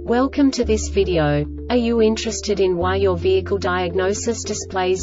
Welcome to this video. Are you interested in why your vehicle diagnosis displays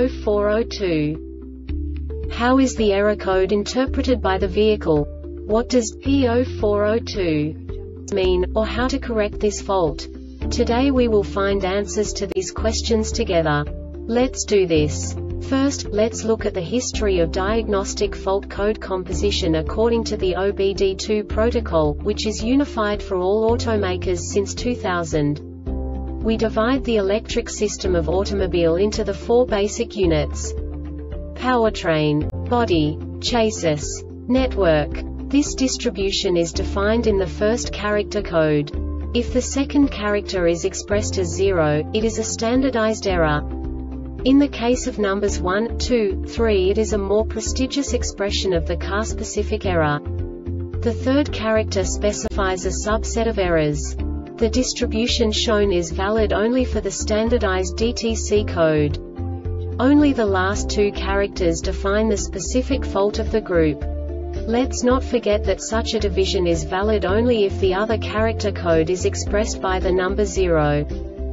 P0402? How is the error code interpreted by the vehicle? What does P0402 mean, or how to correct this fault? Today we will find answers to these questions together. Let's do this. First, let's look at the history of diagnostic fault code composition according to the OBD2 protocol, which is unified for all automakers since 2000. We divide the electric system of automobile into the four basic units: powertrain, body, chassis, network. This distribution is defined in the first character code. If the second character is expressed as 0, it is a standardized error. In the case of numbers 1, 2, 3, it is a more prestigious expression of the car-specific error. The third character specifies a subset of errors. The distribution shown is valid only for the standardized DTC code. Only the last two characters define the specific fault of the group. Let's not forget that such a division is valid only if the other character code is expressed by the number 0.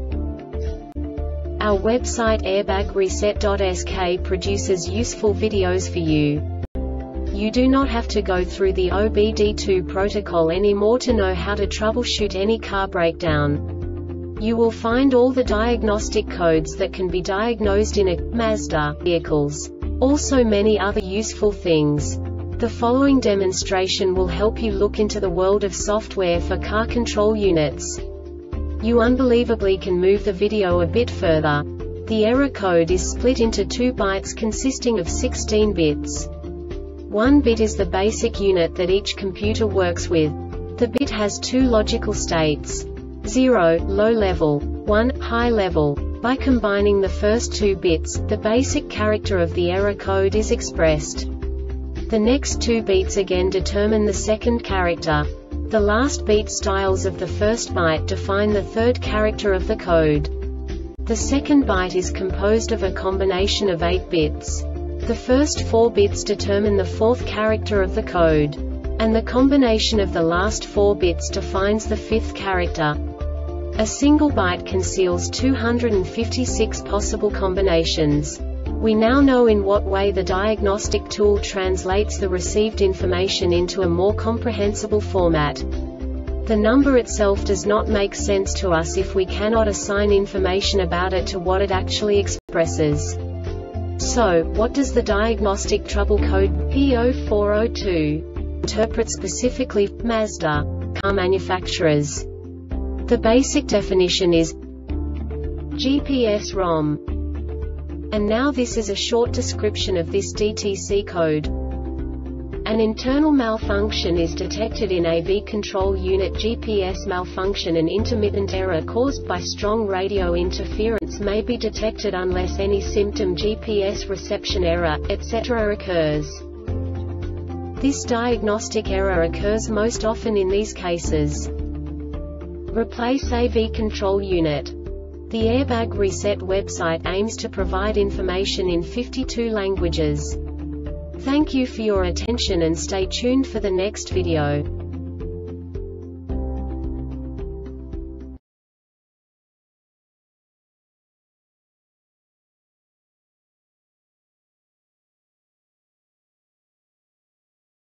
Our website airbagreset.sk produces useful videos for you. You do not have to go through the OBD2 protocol anymore to know how to troubleshoot any car breakdown. You will find all the diagnostic codes that can be diagnosed in a Mazda vehicles. Also many other useful things. The following demonstration will help you look into the world of software for car control units. You unbelievably can move the video a bit further. The error code is split into 2 bytes consisting of 16 bits. 1 bit is the basic unit that each computer works with. The bit has 2 logical states: 0, low level, 1, high level. By combining the first 2 bits, the basic character of the error code is expressed. The next 2 beats again determine the second character. The last beat styles of the first byte define the third character of the code. The second byte is composed of a combination of 8 bits. The first 4 bits determine the fourth character of the code. And the combination of the last 4 bits defines the fifth character. A single byte conceals 256 possible combinations. We now know in what way the diagnostic tool translates the received information into a more comprehensible format. The number itself does not make sense to us if we cannot assign information about it to what it actually expresses. So, what does the diagnostic trouble code P0402 interpret specifically for Mazda car manufacturers? The basic definition is GPS-ROM. And now this is a short description of this DTC code. An internal malfunction is detected in AV control unit. GPS malfunction and intermittent error caused by strong radio interference may be detected unless any symptom GPS reception error, etc. occurs. This diagnostic error occurs most often in these cases. Replace AV control unit. The Airbag Reset website aims to provide information in 52 languages. Thank you for your attention and stay tuned for the next video.